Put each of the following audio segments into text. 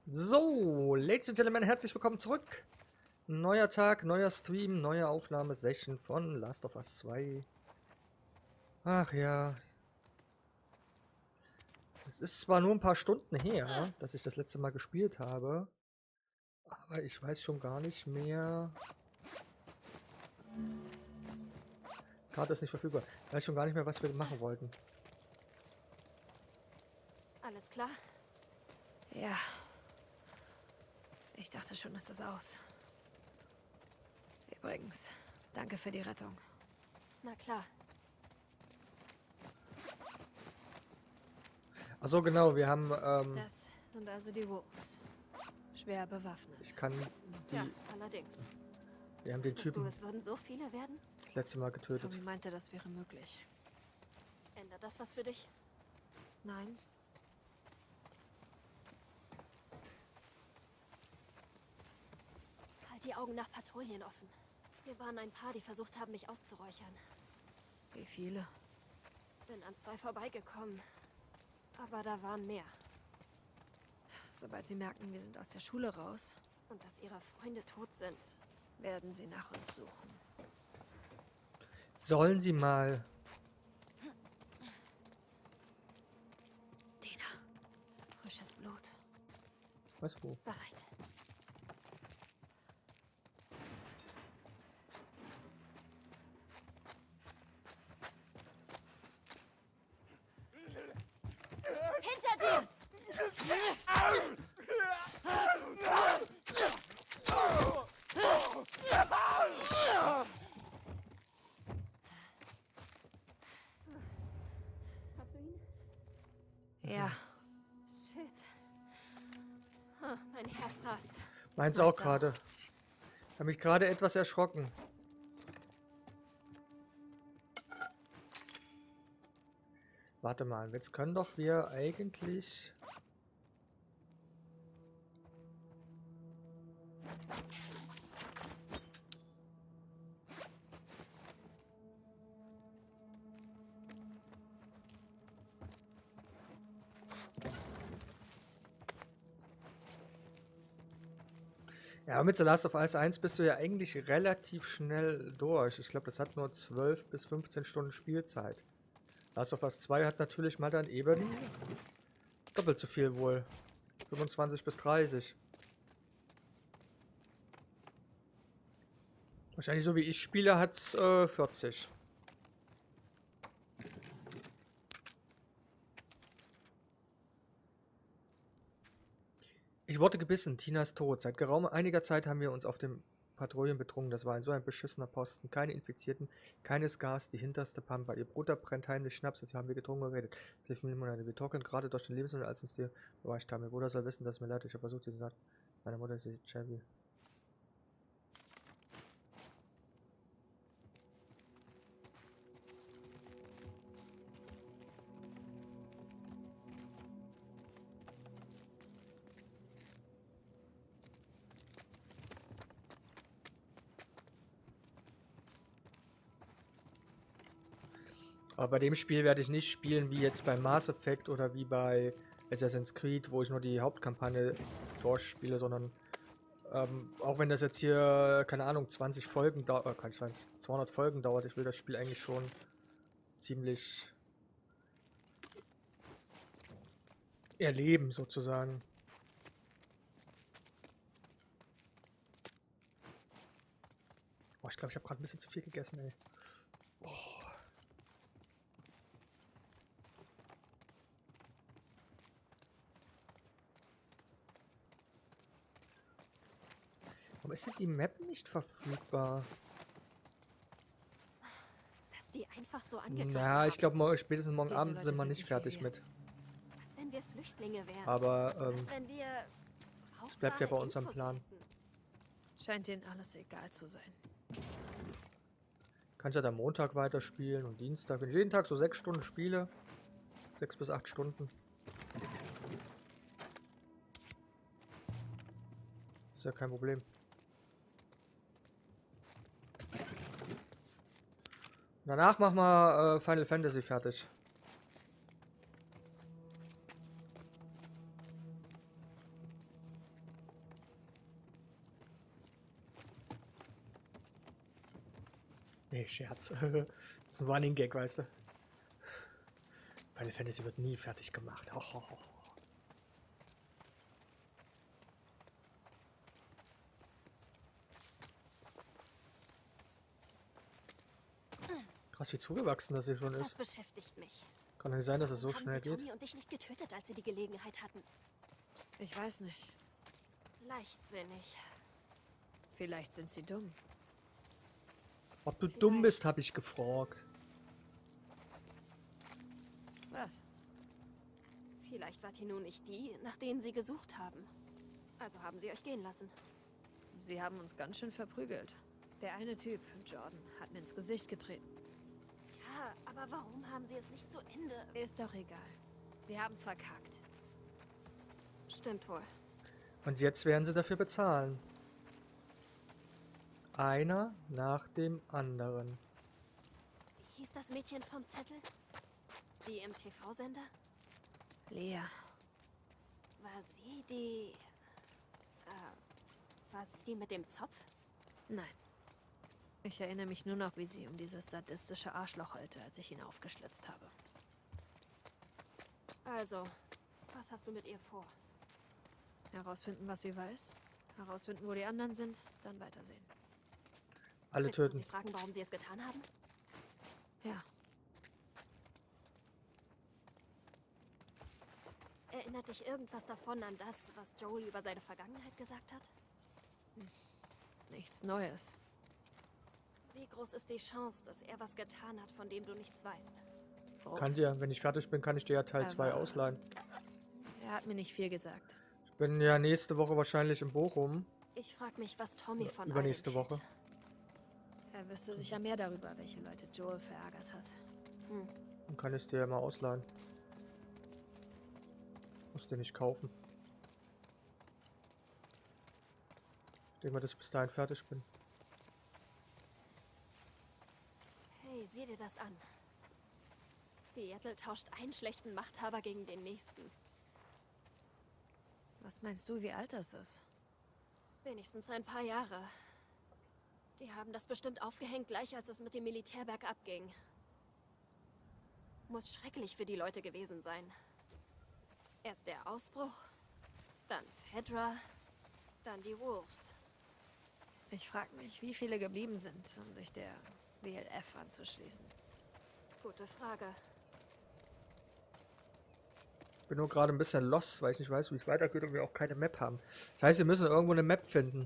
So, Ladies and Gentlemen, herzlich willkommen zurück. Neuer Tag, neuer Stream, neue Aufnahmesession von Last of Us 2. Ach ja. Es ist zwar nur ein paar Stunden her, dass ich das letzte Mal gespielt habe, aber ich weiß schon gar nicht mehr. Karte ist nicht verfügbar. Ich weiß schon gar nicht mehr, was wir machen wollten. Alles klar? Ja. Ich dachte schon, es ist aus. Übrigens, danke für die Rettung. Na klar. Achso, genau, wir haben. Das sind also die Wolves. Schwer bewaffnet. Ich kann die. Ja, allerdings. Wir haben den Dachtest du, Typen es würden so viele werden? das letzte Mal getötet. Tommy meinte, das wäre möglich. Ändert das was für dich? Nein. Halt die Augen nach Patrouillen offen. Wir waren ein paar, die versucht haben, mich auszuräuchern. Wie viele? Bin an 2 vorbeigekommen. Aber da waren mehr. Sobald sie merken, wir sind aus der Schule raus und dass ihre Freunde tot sind, werden sie nach uns suchen. Sollen sie mal. Dina, frisches Blut. Was wo? Bereit. Hinter dir! Hast du ihn? Ja. Shit. Mein Herz rast. Meins auch gerade. Ich habe mich gerade etwas erschrocken. Warte mal, jetzt können doch wir eigentlich... Ja, mit The Last of Us 1 bist du ja eigentlich relativ schnell durch. Ich glaube, das hat nur 12 bis 15 Stunden Spielzeit. Last of Us 2 hat natürlich mal dann eben doppelt so viel wohl. 25 bis 30. Wahrscheinlich so wie ich spiele, hat es 40. Ich wurde gebissen, Tina ist tot. Seit geraumer einiger Zeit haben wir uns auf dem Patrouillen betrunken. Das war so ein beschissener Posten. Keine Infizierten, keines Gas, die hinterste Pampa. Ihr Bruder brennt heimlich Schnaps, jetzt haben wir getrunken und geredet. Wir torkeln gerade durch den Lebensmittel, als uns die überrascht haben. Ihr Bruder soll wissen, dass es mir leid ist. Ich habe versucht, sie sagt, meine Mutter ist die Chevy. Aber bei dem Spiel werde ich nicht spielen wie jetzt bei Mass Effect oder wie bei Assassin's Creed, wo ich nur die Hauptkampagne durchspiele, sondern auch wenn das jetzt hier, keine Ahnung, 20 Folgen dauert, 200 Folgen dauert, ich will das Spiel eigentlich schon ziemlich erleben, sozusagen. Oh, ich glaube, ich habe gerade ein bisschen zu viel gegessen, ey. Oh. Warum ist denn die Map nicht verfügbar? Dass die einfach so angegriffen Na, ich haben. glaube, spätestens morgen Diese Abend sind Leute wir sind nicht nicht fertig wie wir. mit. Was, wenn wir Flüchtlinge wären? Aber Was, wenn wir es bleibt ja bei brauchbare uns am Infos Plan. hätten? Scheint denen alles egal zu sein. Kannst ja dann Montag weiterspielen und Dienstag. Wenn ich jeden Tag so 6 Stunden spiele, 6 bis 8 Stunden. Ist ja kein Problem. Danach machen wir Final Fantasy fertig. Nee, Scherz. Das ist ein Running Gag, weißt du. Final Fantasy wird nie fertig gemacht. Ho, ho, ho. Krass, wie zugewachsen das hier schon Das ist. beschäftigt mich. Kann nicht sein, dass es so Warum schnell haben sie geht. Tommy und dich nicht getötet, als sie die Gelegenheit hatten? Ich weiß nicht. Leichtsinnig. Vielleicht sind sie dumm. Ob du dumm bist, habe ich gefragt. Was? Vielleicht war Tinu nicht die, nach denen sie gesucht haben. Also haben sie euch gehen lassen. Sie haben uns ganz schön verprügelt. Der eine Typ, Jordan, hat mir ins Gesicht getreten. Ja, aber warum haben sie es nicht zu Ende? Ist doch egal. Sie haben's verkackt. Stimmt wohl. Und jetzt werden sie dafür bezahlen. Einer nach dem anderen. Wie hieß das Mädchen vom Zettel? Die im TV-Sender? Lea. War sie die... war sie die mit dem Zopf? Nein. Ich erinnere mich nur noch, wie sie um dieses sadistische Arschloch heulte, als ich ihn aufgeschlitzt habe. Also, was hast du mit ihr vor? Herausfinden, was sie weiß. Herausfinden, wo die anderen sind. Dann weitersehen. Alle Willst du töten. sie fragen, warum sie es getan haben? Ja. Erinnert dich irgendwas davon an das, was Joel über seine Vergangenheit gesagt hat? Nichts Neues. Wie groß ist die Chance, dass er was getan hat, von dem du nichts weißt? Groß. Kann dir, wenn ich fertig bin, kann ich dir ja Teil 2 Aber- ausleihen. Er hat mir nicht viel gesagt. Ich bin ja nächste Woche wahrscheinlich in Bochum. Ich frag mich, was Tommy von all Übernächste dem Woche. hält. Er wüsste sicher mehr darüber, welche Leute Joel verärgert hat. Dann kann ich es dir ja mal ausleihen. Musst dir nicht kaufen. Ich denke mal, dass ich bis dahin fertig bin. Hey, sieh dir das an. Seattle tauscht einen schlechten Machthaber gegen den nächsten. Was meinst du, wie alt das ist? Wenigstens ein paar Jahre. Die haben das bestimmt aufgehängt, gleich als es mit dem Militär bergab ging. Muss schrecklich für die Leute gewesen sein. Erst der Ausbruch, dann Fedra, dann die Wolves. Ich frage mich, wie viele geblieben sind, um sich der WLF anzuschließen. Gute Frage. Ich bin nur gerade ein bisschen lost, weil ich nicht weiß, wie es weitergeht und wir auch keine Map haben. Das heißt, wir müssen irgendwo eine Map finden.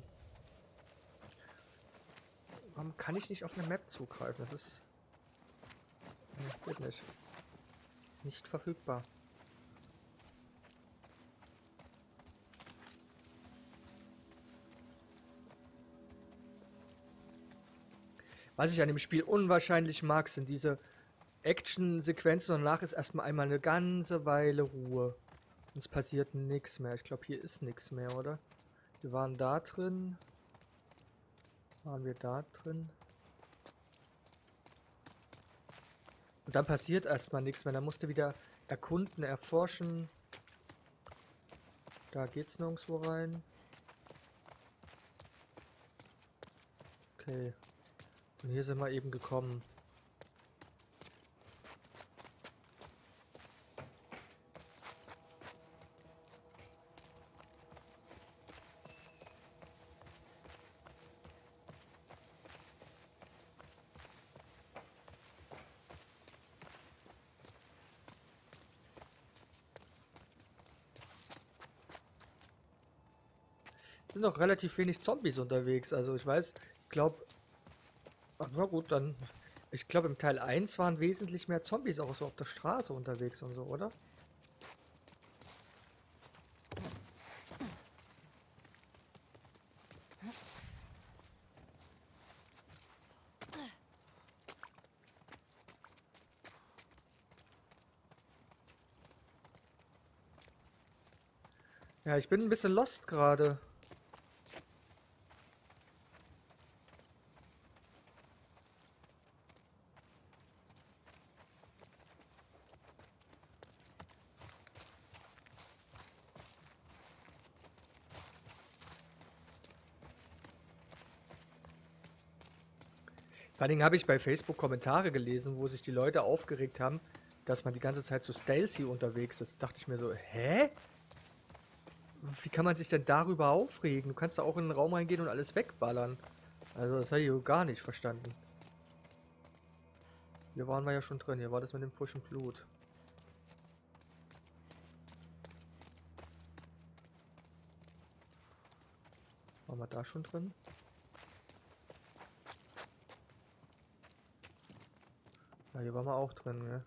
Warum kann ich nicht auf eine Map zugreifen? Das ist... Nee, geht nicht. Ist nicht verfügbar. Was ich an dem Spiel unwahrscheinlich mag, sind diese Action-Sequenzen und danach ist erstmal einmal eine ganze Weile Ruhe. Und es passiert nichts mehr. Ich glaube, hier ist nichts mehr, oder? Wir waren da drin. Waren wir da drin? Und dann passiert erstmal nichts mehr. Dann musst du wieder erkunden, erforschen. Da geht's nirgendwo rein. Okay. Und hier sind wir eben gekommen. Es sind noch relativ wenig Zombies unterwegs. Also ich weiß, ich glaube... Ach, na gut, dann... Ich glaube, im Teil 1 waren wesentlich mehr Zombies auch so auf der Straße unterwegs und so, oder? Ja, ich bin ein bisschen lost gerade. Vor allen Dingen habe ich bei Facebook Kommentare gelesen, wo sich die Leute aufgeregt haben, dass man die ganze Zeit zu Stealthy unterwegs ist. Da dachte ich mir so, hä? Wie kann man sich denn darüber aufregen? Du kannst da auch in den Raum reingehen und alles wegballern. Also das habe ich gar nicht verstanden. Hier waren wir ja schon drin. Hier war das mit dem frischen Blut. Waren wir da schon drin? Ja, hier waren wir auch drin, ne?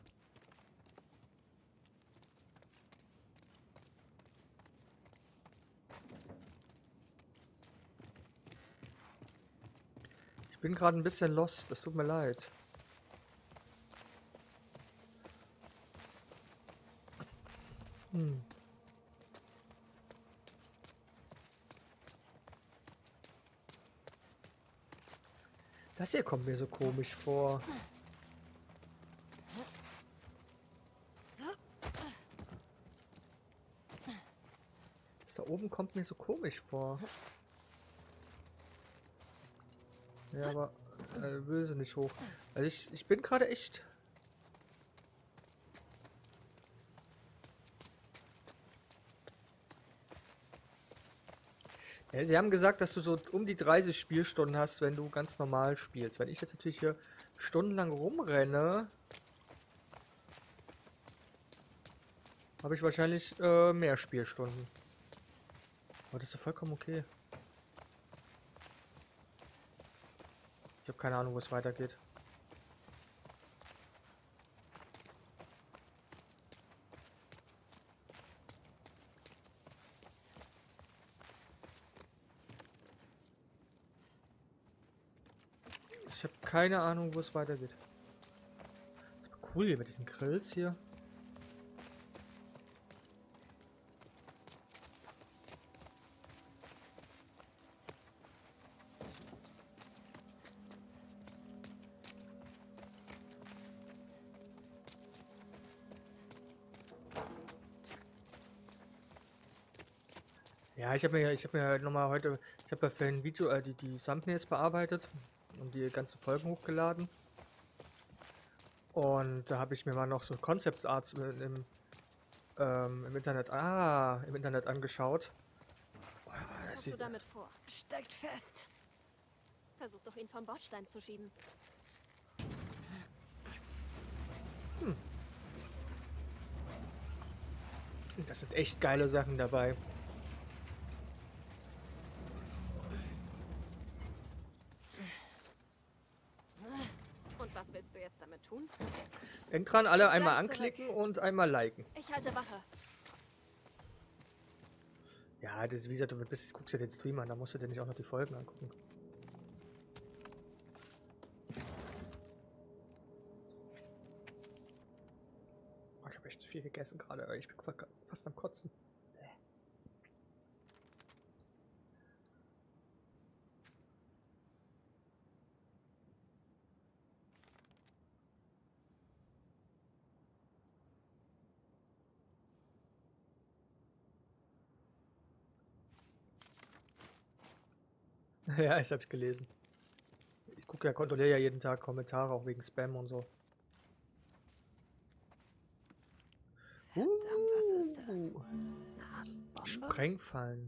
Ich bin gerade ein bisschen lost, das tut mir leid. Das hier kommt mir so komisch vor. Das da oben kommt mir so komisch vor. Ja, aber will sie nicht hoch. Also ich bin gerade echt... Ja, sie haben gesagt, dass du so um die 30 Spielstunden hast, wenn du ganz normal spielst. Wenn ich jetzt natürlich hier stundenlang rumrenne, habe ich wahrscheinlich mehr Spielstunden. Aber das ist ja vollkommen okay. Ich habe keine Ahnung, wo es weitergeht. Ich habe keine Ahnung, wo es weitergeht. Das ist aber cool hier mit diesen Grills hier. Ja, ich habe mir nochmal heute, ich habe ja für ein Video die Thumbnails bearbeitet und die ganzen Folgen hochgeladen. Und da habe ich mir mal noch so Concept Arts im Internet, im Internet angeschaut. Was hast du damit vor? Steigt fest. Versuch doch, ihn vom Bordstein zu schieben. Das sind echt geile Sachen dabei. Und was willst du jetzt damit tun? Denk dran, alle einmal Gleich anklicken und einmal liken. Ich halte Wache. Ja, das ist wie gesagt, du guckst ja den Stream an, da musst du dir nicht auch noch die Folgen angucken. Oh, ich habe echt zu viel gegessen gerade, aber ich bin fast am Kotzen. Ja, ich hab's gelesen. Ich gucke ja, kontrolliere ja jeden Tag Kommentare, auch wegen Spam und so. Verdammt, was ist das? Eine Art Bombe? Sprengfallen.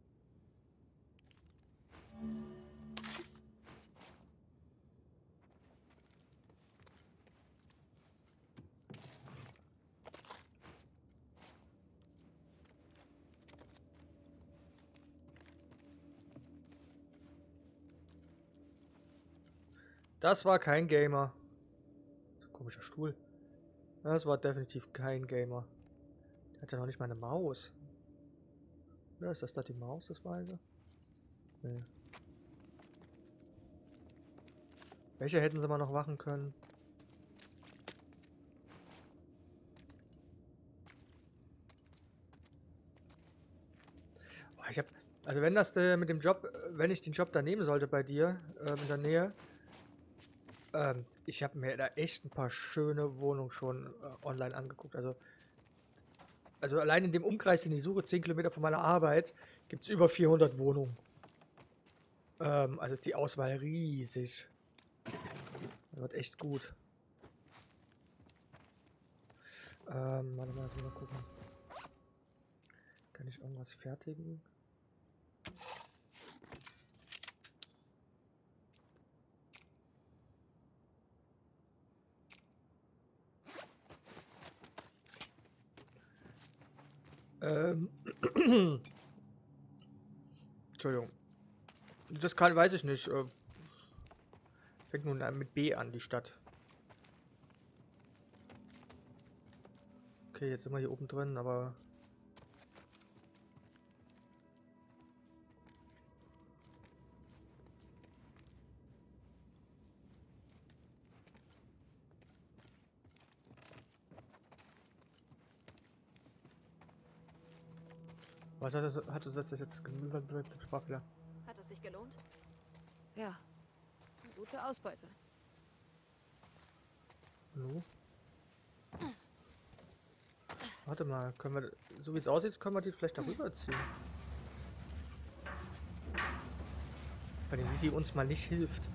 Das war kein Gamer. Komischer Stuhl. Das war definitiv kein Gamer. Der hat ja noch nicht mal eine Maus. Ja, ist das da die Maus, das Weise? Nee. Welche hätten sie mal noch machen können? Boah, also wenn das mit dem Job, wenn ich den Job da nehmen sollte bei dir, in der Nähe, ich habe mir da echt ein paar schöne Wohnungen schon online angeguckt. Also allein in dem Umkreis, den ich suche, 10 Kilometer von meiner Arbeit, gibt es über 400 Wohnungen. Also ist die Auswahl riesig. Wird echt gut. Warte mal, mal gucken. Kann ich irgendwas fertigen? Entschuldigung. Das kann, weiß ich nicht. Fängt nun mit B an, die Stadt. Okay, jetzt sind wir hier oben drin, aber... Was hat uns das jetzt... Sprachfehler. Hat es sich gelohnt? Ja. Eine gute Ausbeute. Hallo? Warte mal, können wir... So wie es aussieht, können wir die vielleicht darüber ziehen. Weil wie sie uns mal nicht hilft.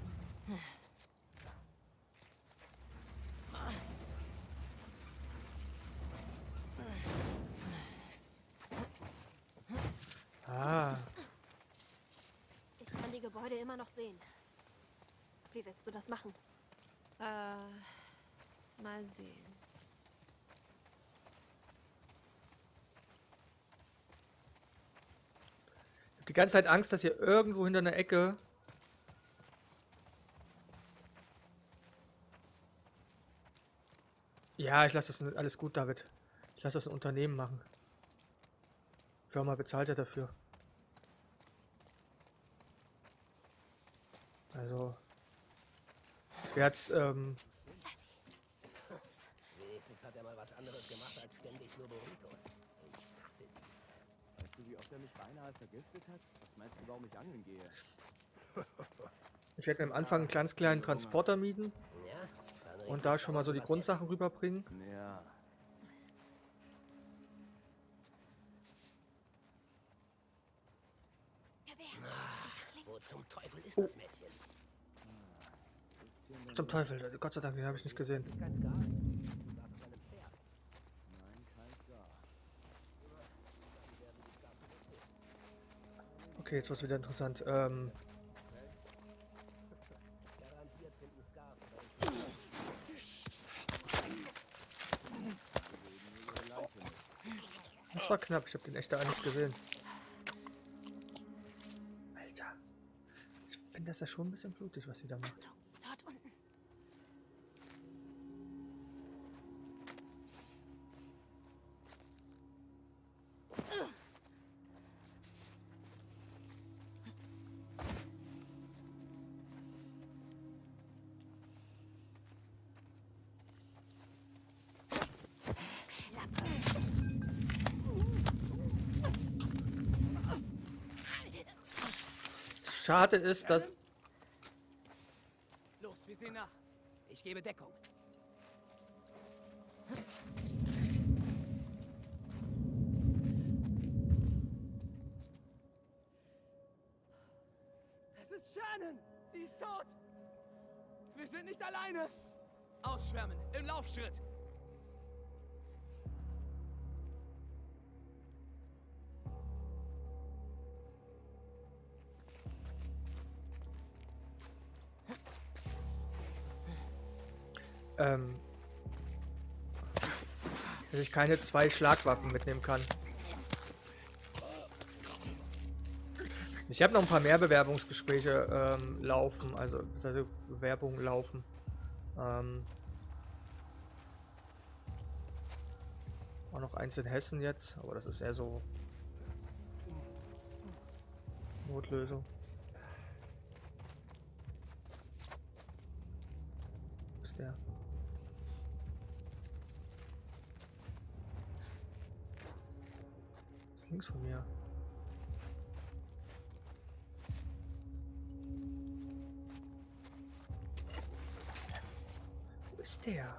Ah, Ich kann die Gebäude immer noch sehen. Wie willst du das machen? Mal sehen. ich hab die ganze Zeit Angst, dass hier irgendwo hinter einer Ecke... Ja, ich lasse das... Alles gut, David. Ich lasse das ein Unternehmen machen. Firma bezahlt ja dafür. Also... Ich werde es, Wenigstens hat er mal was anderes gemacht als ständig nur Burritos. Weißt du, wie oft er mich beinahe vergiftet hat? Was meinst du, warum ich angeln gehe? Ich werde mir am Anfang einen ganz kleinen Transporter mieten Ja, dann und da schon mal so die Grundsachen rüberbringen. Ja. wo zum Teufel ist das Mädchen? Zum Teufel, Gott sei Dank, den habe ich nicht gesehen. Kein Gas. Du warst auf einem Pferd. Nein, kein Gas. Okay, jetzt wird's wieder interessant. Garantiert finden Scarf oder Das war knapp, ich habe den echt da nicht gesehen. Alter. Ich finde das ja schon ein bisschen blutig, was sie da macht. Dort unten. Schade ist, dass... Los, wir sehen nach. Ich gebe Deckung. Es ist Shannon! Sie ist tot! Wir sind nicht alleine! Ausschwärmen, im Laufschritt! Dass ich keine 2 Schlagwaffen mitnehmen kann. Ich habe noch ein paar mehr Bewerbungsgespräche laufen, also Bewerbungen laufen. Auch noch eins in Hessen jetzt, aber das ist eher so Notlösung. Wo ist der? Ist links von mir. Wo ist der?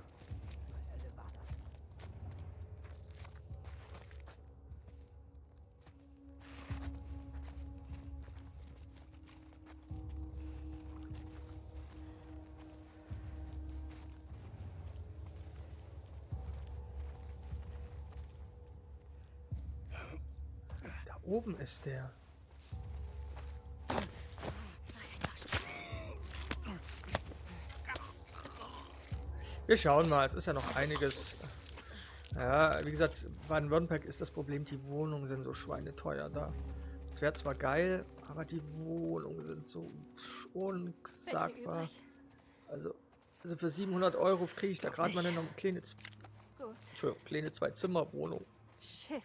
oben ist der. Wir schauen mal, es ist ja noch einiges. Ja, wie gesagt, Baden-Württemberg ist das Problem, die Wohnungen sind so schweineteuer da. Es wäre zwar geil, aber die Wohnungen sind so unsagbar. Also für 700 € kriege ich da gerade mal eine kleine, Gut. kleine Zwei-Zimmer-Wohnung. Shit.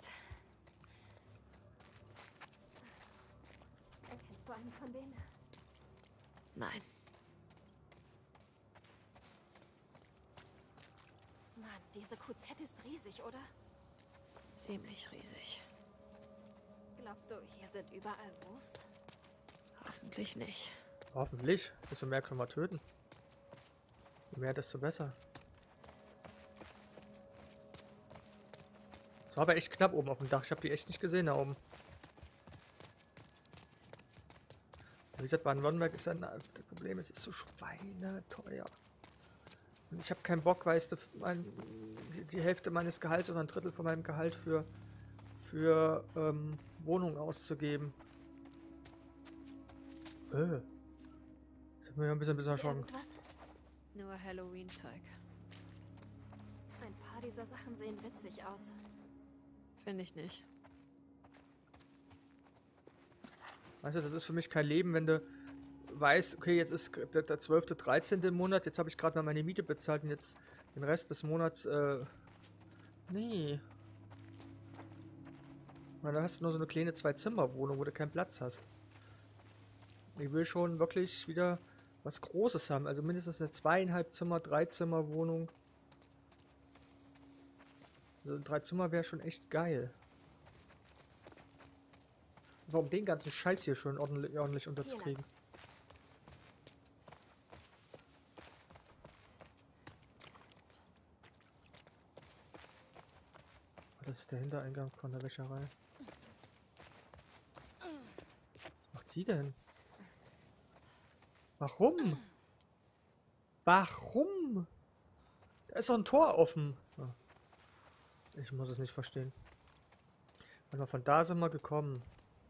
Erkennst du einen von denen? Nein. Mann, diese QZ ist riesig, oder? Ziemlich riesig. Glaubst du, hier sind überall Wolves? Hoffentlich nicht. Hoffentlich. Desto mehr können wir töten. Je mehr, desto besser. Es war aber echt knapp oben auf dem Dach. Ich habe die echt nicht gesehen da oben. Wie gesagt, Baden-Württemberg ist ein das Problem, es ist so schweineteuer. Und ich habe keinen Bock, weißt du, die Hälfte meines Gehalts oder ein Drittel von meinem Gehalt für Wohnungen auszugeben. Das hat mir ein bisschen erschrocken. Irgendwas? Nur Halloween-Zeug. Ein paar dieser Sachen sehen witzig aus. Finde ich nicht. Weißt du, das ist für mich kein Leben, wenn du weißt, okay, jetzt ist der 12., 13. im Monat, jetzt habe ich gerade mal meine Miete bezahlt und jetzt den Rest des Monats, nee. Und dann hast du nur so eine kleine Zwei-Zimmer-Wohnung, wo du keinen Platz hast. Ich will schon wirklich wieder was Großes haben, also mindestens eine 2,5 Zimmer, 3 Zimmer Wohnung. Also 3 Zimmer wäre schon echt geil. Warum den ganzen Scheiß hier schon ordentlich unterzukriegen? Das ist der Hintereingang von der Wäscherei. Was macht sie denn? Warum? Warum? Da ist doch ein Tor offen. Ich muss es nicht verstehen. Aber von da sind wir gekommen.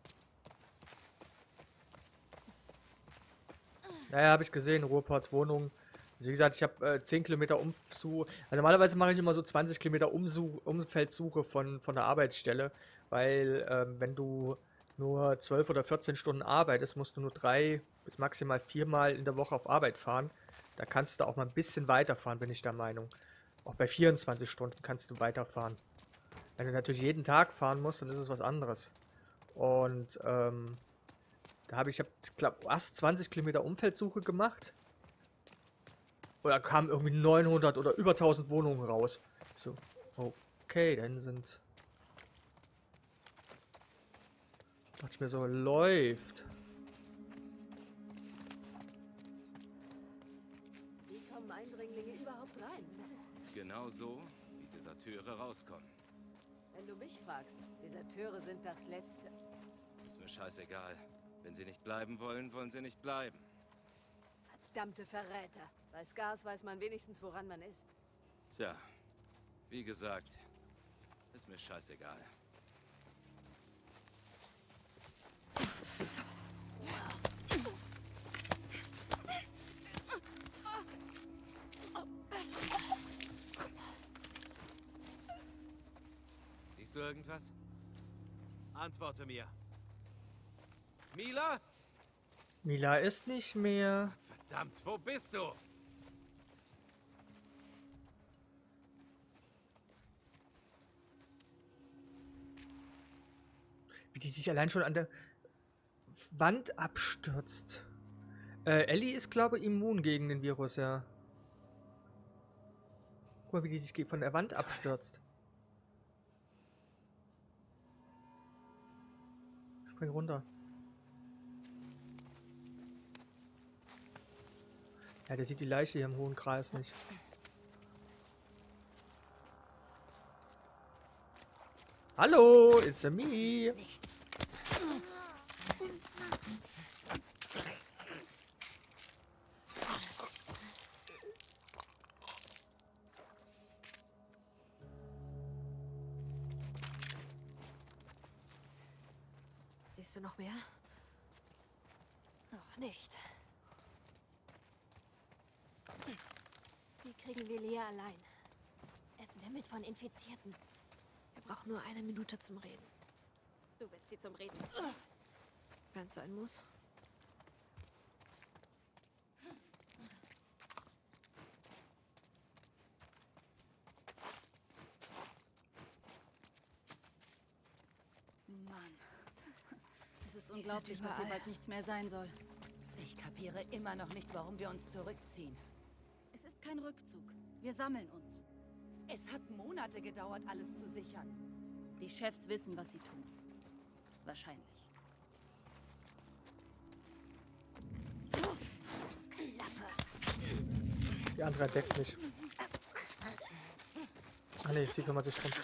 Naja, habe ich gesehen, Ruhrpott, Wohnung. Also wie gesagt, ich habe 10 Kilometer Umsuche. Also normalerweise mache ich immer so 20 Kilometer Umfeldsuche von der Arbeitsstelle. Weil wenn du nur 12 oder 14 Stunden arbeitest, musst du nur 3 bis maximal 4 Mal in der Woche auf Arbeit fahren. Da kannst du auch mal ein bisschen weiterfahren, bin ich der Meinung. Auch bei 24 Stunden kannst du weiterfahren. Wenn du natürlich jeden Tag fahren musst, dann ist es was anderes. Und da habe ich glaube, erst 20 Kilometer Umfeldsuche gemacht. Oder kamen irgendwie 900 oder über 1000 Wohnungen raus. So, okay, dann sind... Dachte ich mir so, läuft. Wie kommen Eindringlinge überhaupt rein? Genau so, wie Deserteure rauskommen. Wenn du mich fragst, Deserteure sind das Letzte. Ist mir scheißegal. Wenn sie nicht bleiben wollen, wollen sie nicht bleiben. Verdammte Verräter. Bei Scars weiß man wenigstens, woran man ist. Tja, wie gesagt, ist mir scheißegal. Siehst du irgendwas? Antworte mir. Mila? Mila ist nicht mehr. Verdammt, wo bist du? Wie die sich allein schon an der Wand abstürzt. Ellie ist, glaube ich, immun gegen den Virus, ja. Guck mal, wie die sich von der Wand abstürzt. Spring runter. Ja, der sieht die Leiche hier im hohen Kreis nicht. Hallo, it's a me. Siehst du noch mehr? Noch nicht. Wie kriegen wir Lea allein? Es wimmelt von Infizierten. Wir brauchen nur 1 Minute zum Reden. Du willst sie zum Reden. Wenn es sein muss. Mann. Es ist sind unglaublich, dass hier überall. bald nichts mehr sein soll. Ich kapiere immer noch nicht, warum wir uns zurückziehen. Es ist kein Rückzug. Wir sammeln uns. Es hat Monate gedauert, alles zu sichern. Die Chefs wissen, was sie tun. Wahrscheinlich. Die andere deckt mich. Ah ne, sie kümmert sich drum.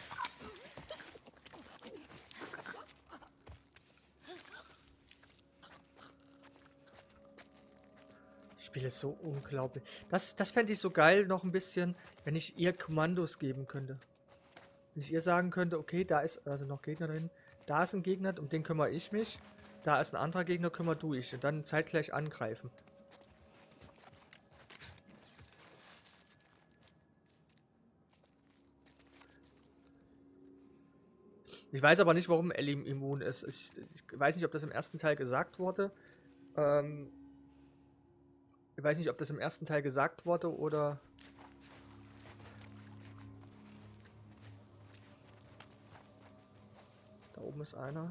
Das Spiel ist so unglaublich. Das fände ich so geil noch ein bisschen, wenn ich ihr Kommandos geben könnte. Wenn ich ihr sagen könnte, okay, da ist also noch Gegner drin. Da ist ein Gegner, um den kümmere ich mich. Da ist ein anderer Gegner, kümmere du dich. Und dann zeitgleich angreifen. Ich weiß aber nicht, warum Ellie immun ist. Ich weiß nicht, ob das im ersten Teil gesagt wurde. Ich weiß nicht, ob das im ersten Teil gesagt wurde oder... Da oben ist einer.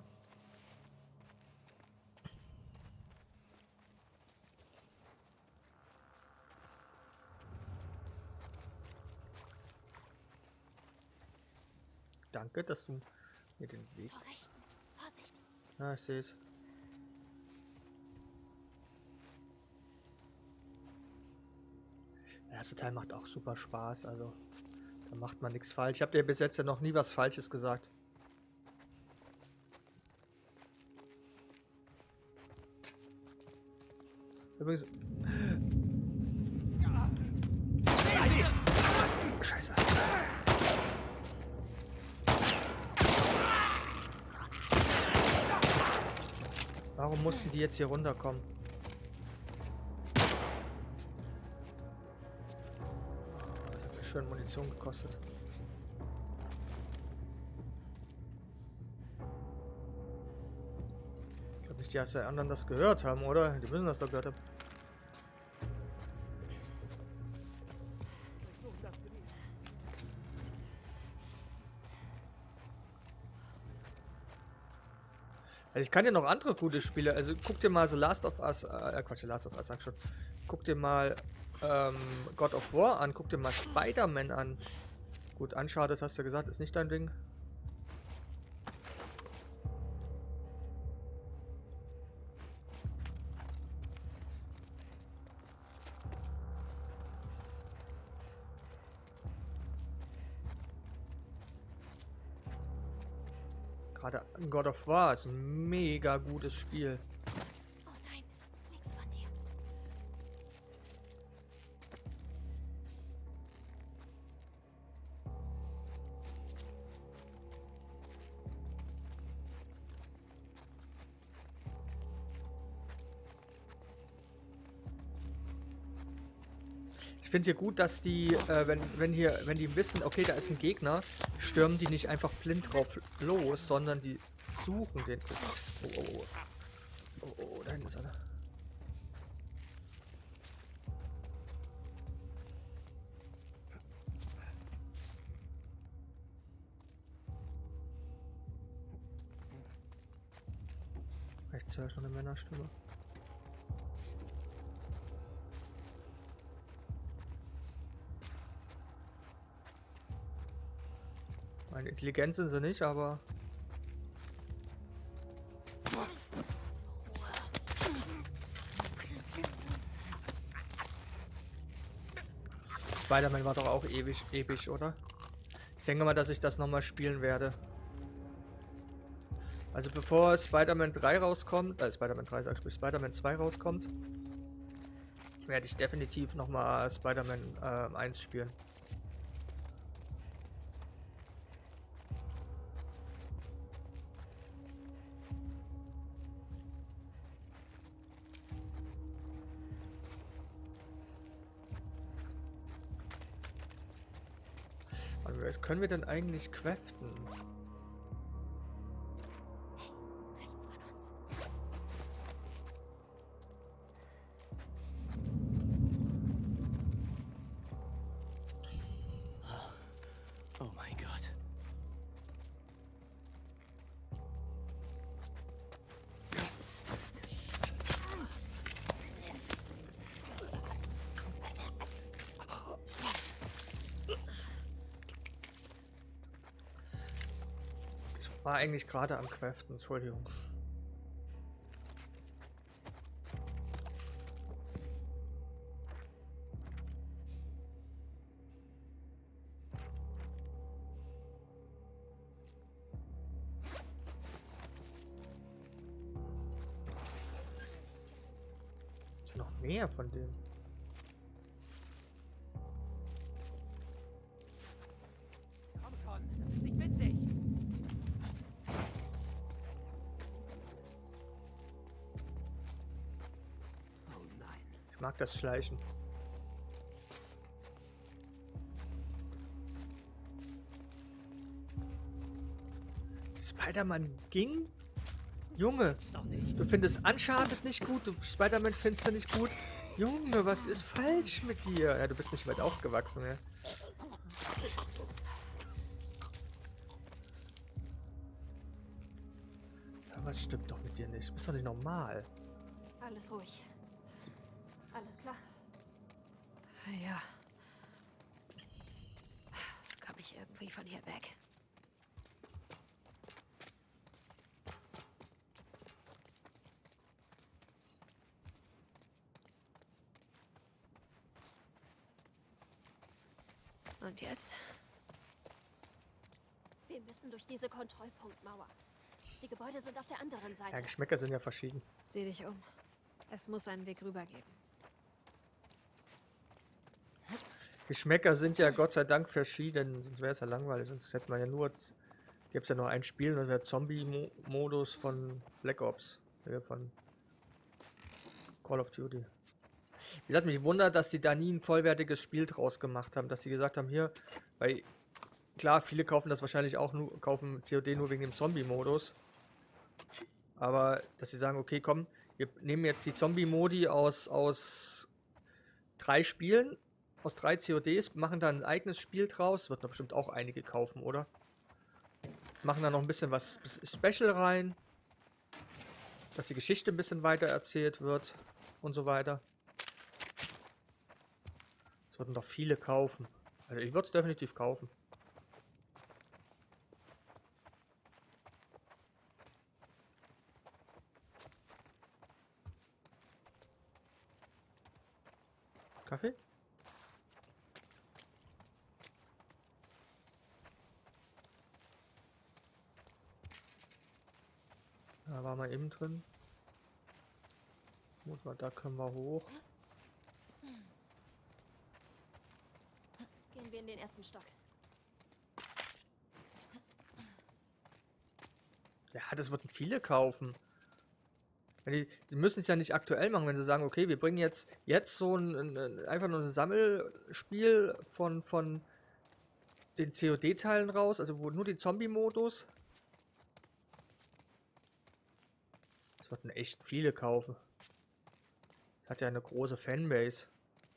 Danke, dass du mir den Weg... Zur Rechten. Vorsicht. Ja, ich sehe es. Der erste Teil macht auch super Spaß, also da macht man nichts falsch. Ich habe dir bis jetzt ja noch nie was Falsches gesagt. Übrigens... Scheiße. Warum mussten die jetzt hier runterkommen? Das hat mir schön Munition gekostet. Ich glaube nicht, dass die anderen das gehört haben, oder? Die müssen das doch gehört haben. Also ich kann dir noch andere gute Spiele, also guck dir mal so Last of Us, Quatsch, Last of Us, sag schon. Guck dir mal God of War an, guck dir mal Spider-Man an. Gut, Uncharted hast du gesagt, ist nicht dein Ding. Gerade God of War ist ein mega gutes Spiel. Oh nein, links von dir. Ich finde hier gut, dass die, wenn die wissen, okay, da ist ein Gegner, stürmen die nicht einfach blind drauf los, sondern die suchen den. Oh, oh, oh. Oh, oh, da hinten ist einer. Rechts höre ich noch eine Männerstimme. Meine Intelligenz sind sie nicht, aber... Spider-Man war doch auch ewig, oder? Ich denke mal, dass ich das nochmal spielen werde. Also bevor Spider-Man 3 rauskommt, Spider-Man 3 sag ich, bis Spider-Man 2 rauskommt, werde ich definitiv nochmal Spider-Man 1 spielen. Was können wir denn eigentlich craften? Rechts von uns. Oh mein Gott. Ich war eigentlich gerade am Craften, Entschuldigung. Ist noch mehr von dem. Komm schon, das ist nicht witzig. Oh nein. Ich mag das Schleichen. Spider-Man ging? Junge, Ist doch nicht. du findest Uncharted nicht gut, du Spider-Man findest du nicht gut. Junge, was ist falsch mit dir? Ja, du bist nicht weit aufgewachsen, ja. Ja, was stimmt doch mit dir nicht? Du bist doch nicht normal. Alles ruhig. Alles klar. Ja. Komm ich irgendwie von hier weg? Und jetzt? Wir müssen durch diese Kontrollpunktmauer. Die Gebäude sind auf der anderen Ja, Seite. Geschmäcker sind ja verschieden. Sieh dich um. Es muss einen Weg rüber geben. Geschmäcker sind ja Gott sei Dank verschieden, sonst wäre es ja langweilig. Sonst hätte man ja nur, gäbe es ja nur ein Spiel, das wäre Zombie-Modus von Black Ops. Von Call of Duty. Wie gesagt, mich wundert, dass sie da nie ein vollwertiges Spiel draus gemacht haben. Dass sie gesagt haben, hier, weil klar, viele kaufen das wahrscheinlich auch nur, kaufen COD nur wegen dem Zombie-Modus. Aber dass sie sagen, okay, komm, wir nehmen jetzt die Zombie-Modi aus 3 Spielen, aus 3 CODs, machen da ein eigenes Spiel draus. Wird doch bestimmt auch einige kaufen, oder? Machen da noch ein bisschen was Special rein. Dass die Geschichte ein bisschen weiter erzählt wird und so weiter. Das würden doch viele kaufen. Also ich würde es definitiv kaufen. Kaffee? Da war mal eben drin. Muss mal, da können wir hoch. Gehen wir in den ersten Stock. Ja, das würden viele kaufen. Sie müssen es ja nicht aktuell machen, wenn sie sagen, okay, wir bringen jetzt so einfach nur ein Sammelspiel von den COD-Teilen raus, also wo nur die Zombie-Modus. Das würden echt viele kaufen. Das hat ja eine große Fanbase.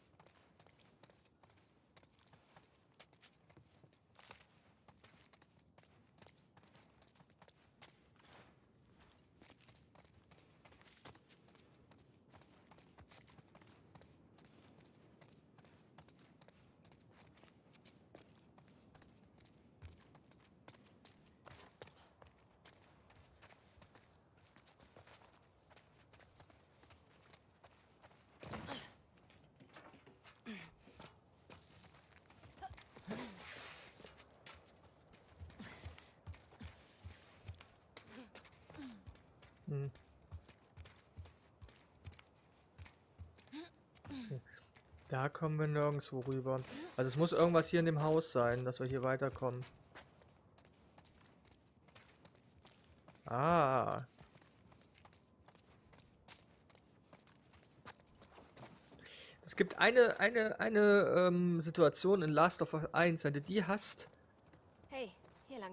Hm. Okay. Da kommen wir nirgendwo rüber. Also es muss irgendwas hier in dem Haus sein, dass wir hier weiterkommen. Ah. Es gibt eine Situation in Last of Us 1, wenn du die hast,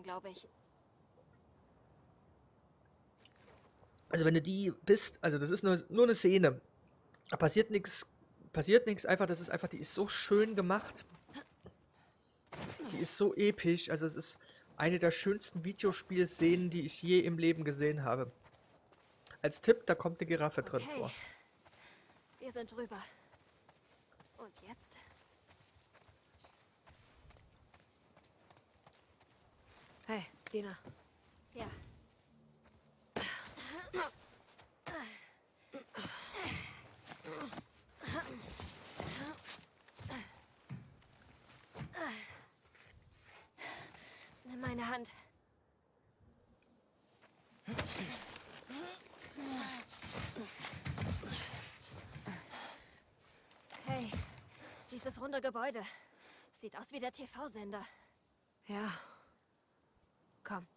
glaube ich. Also wenn du die bist, also das ist nur eine Szene. Da passiert nichts, einfach, das ist einfach, die ist so schön gemacht. Die ist so episch, also es ist eine der schönsten Videospielszenen, die ich je im Leben gesehen habe. Als Tipp, da kommt eine Giraffe drin Okay. vor. Wir sind drüber. Und jetzt? Hey, Dina. Ja. Nimm meine Hand. Hey, dieses runde Gebäude. Sieht aus wie der TV-Sender. Ja. Komm.